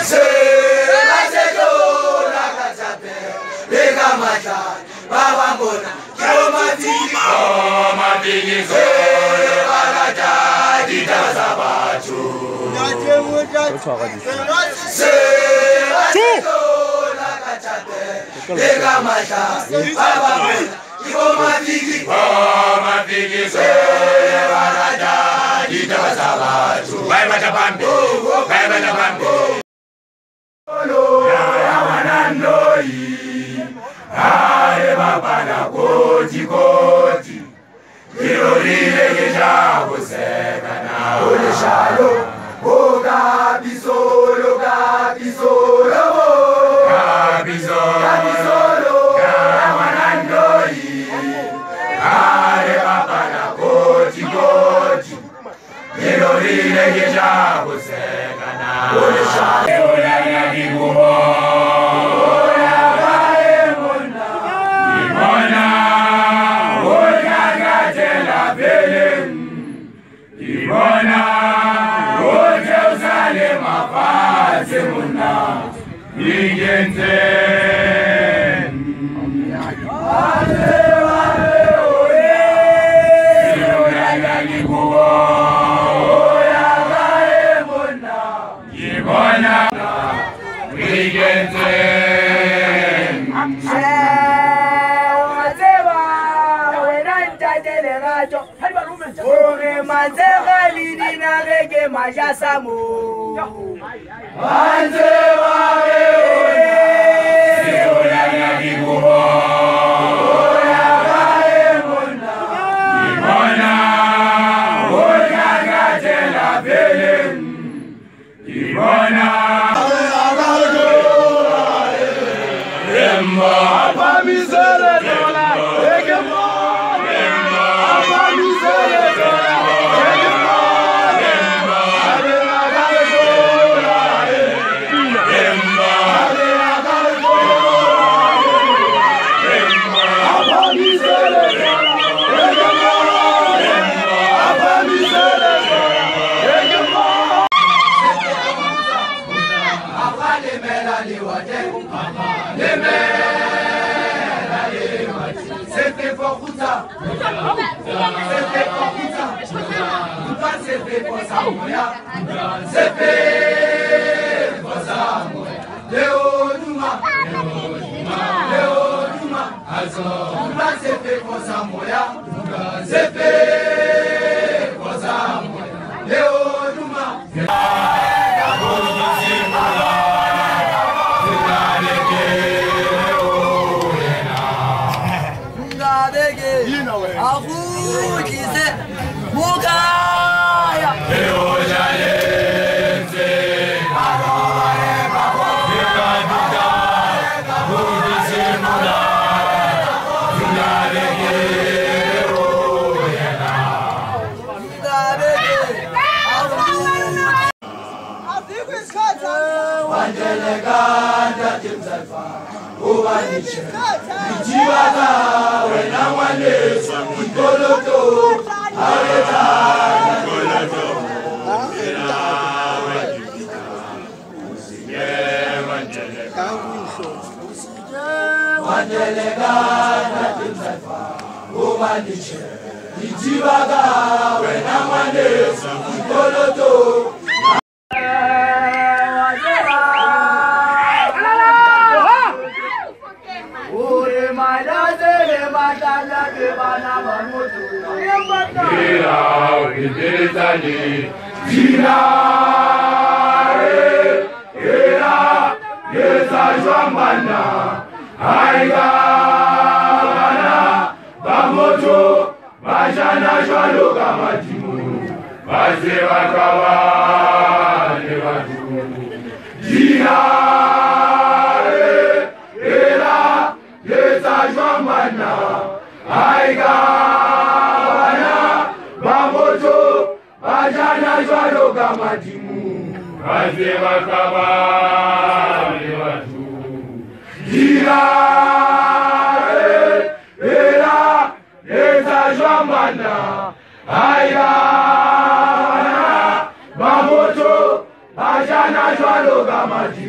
Bajana jwalo gamadi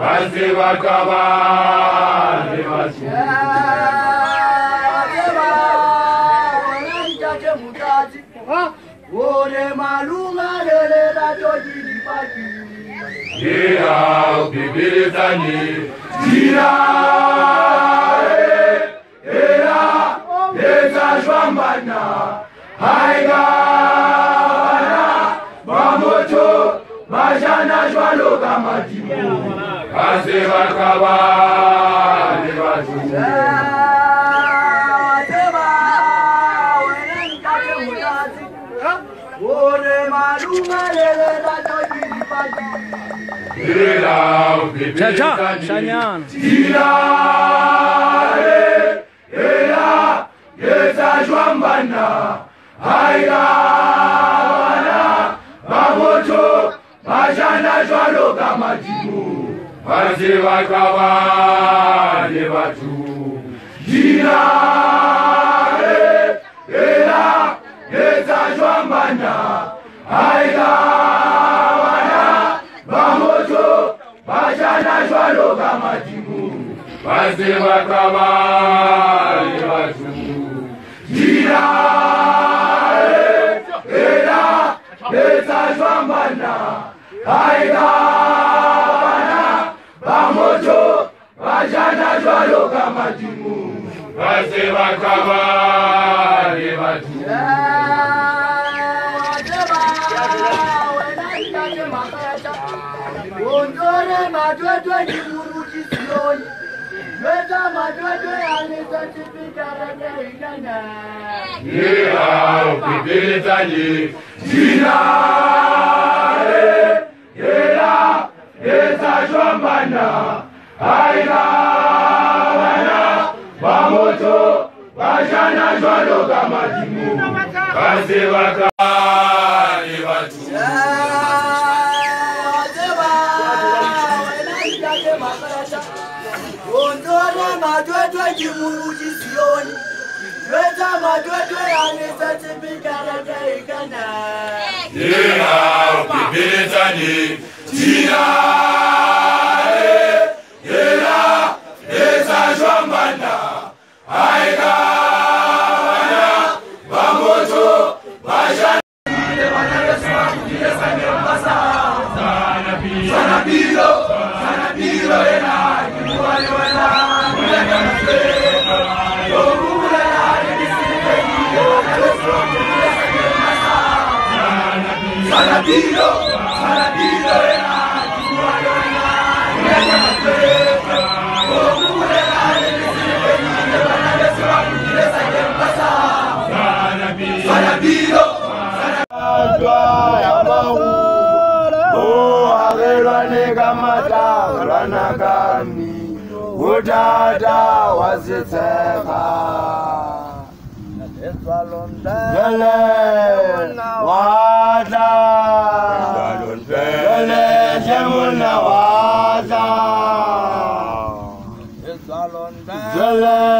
basi wakabali watu. Ore malunga lele la toji pati. Ya ukibilitani jira era eza shwambana haiga bamoto bajana jwalo kama jibu basi wakabali watu. Chacha, Shanyan. Era, yeza jwambana, haigana, bamoto, bajana jwalo kama jimu, basi wakabali watu. Era, yeza jwambana, haigana, bamoto, bajana jwalo kama jimu, basi wakabali watu. Era, beza jwambana, haigana, bamoto, bajana jwalo kama jimu, basi wakabali watu. Ondore madwedwe ni muruki sioni. Weza madwedwe anisa tipikara keikana. Ukibilitani jina era eza jwambana haigana bamoto bajana jwalo kama jimu basi wakabali watu. Ondore madwedwe ni muruki sioni. Weza madwedwe anisa tipikara keikana. Ukibilitani jina era eza jwambana haigana bamoto bajana sanabilo ena kimuwale wena sanabilo ena kimuwale sanabilo Udada waziteka Gele wada Gele jemuna wada Gele